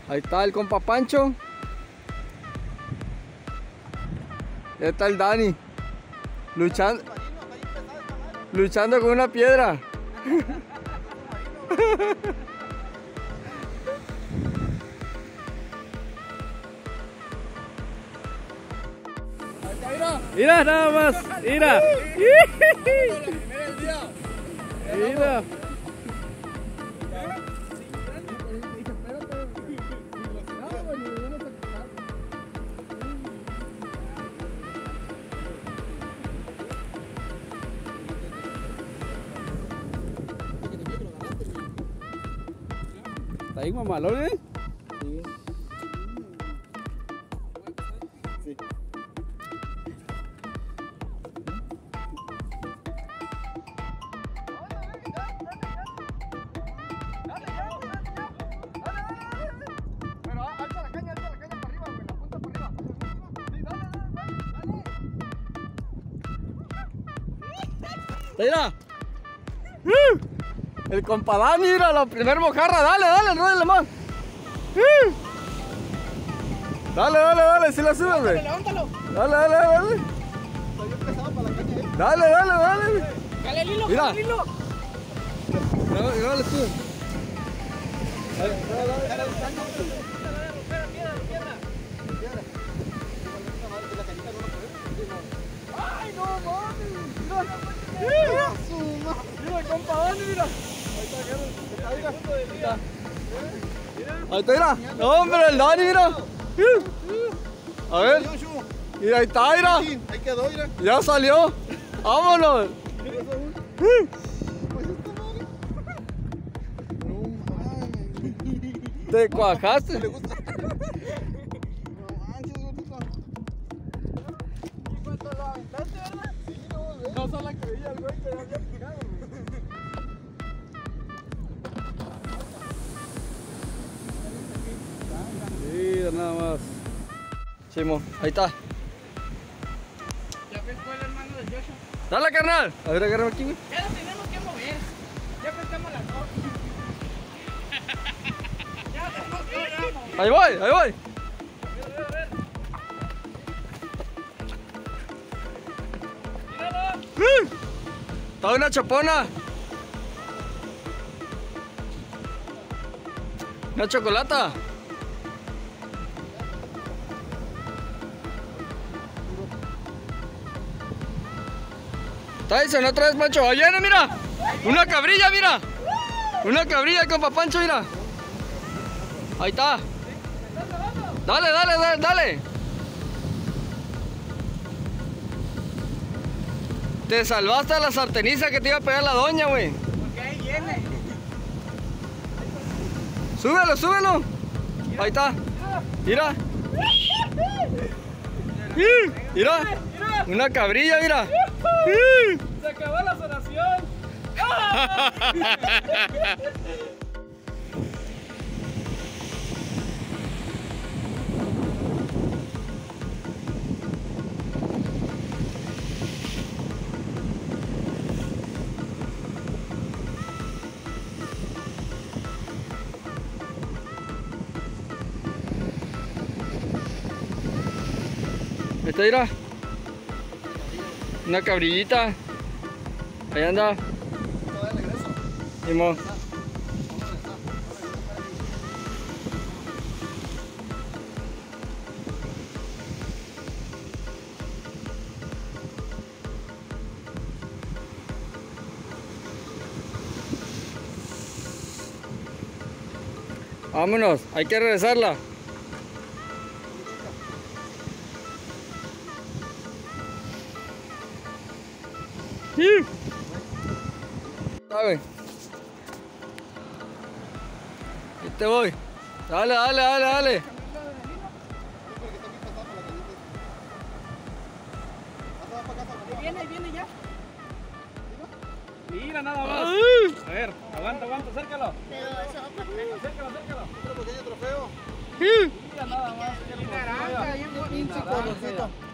Ahí está el compa Pancho. Ahí está el Dani. Luchando con una piedra. Mira nada más, mira. Mira. Está ahí mamalón, ¿eh? Sí. Pero alza la caña para arriba, güey, la punta para arriba. Sí, dale. Mira. El compa Dani, mira, la primer mojarra, dale, enróllale más. Dale, si la subes, güey. Levántalo. Dale. Está bien pesado para la caña, ¿eh? Dale. Jale el hilo, Mira. jale el hilo. Dale, tú. Ay, no mames. Mira, compa Dani, mira. Ahí está, mira. No, hombre, el Dani, mira. A ver. Mira, ahí está, mira. Ahí quedó, mira. Ya salió. Vámonos. Te cuajaste. No manches, gordito. ¿Y cuánto lo aventaste, verdad? Sí, no, ¿ves? No se la creía el güey que ya había pegado. Mira nada más. Chimo, ahí está. Ya pescó el hermano del Joshua. Dale, carnal. A ver, agárrame aquí, güey. Ya lo tenemos que mover. Ya pescamos las dos. Ya tenemos que mover. Ahí voy. Está una chapona. Una chocolata. Está diciendo otra vez, Pancho. Ahí viene, mira. Una cabrilla, mira. Una cabrilla, compa Pancho, mira. Ahí está. Dale. Te salvaste a la sarteniza que te iba a pegar la doña, güey. Porque ahí viene. Súbelo. Ahí está. Mira. Mira. Una cabrilla, mira. Se acabó la sanación. Esta mira. Una cabrillita. Ahí anda. Todavía regreso. Simón. Vámonos, hay que regresarla. ¿Sabe? Ahí te voy. Dale. Viene ya. Mira nada más. A ver, aguanta, acércalo. Pero eso va para atrás. Acércalo. Otro pequeño trofeo. Mira nada más. Naranja, bien bonito. Pinche colorcito.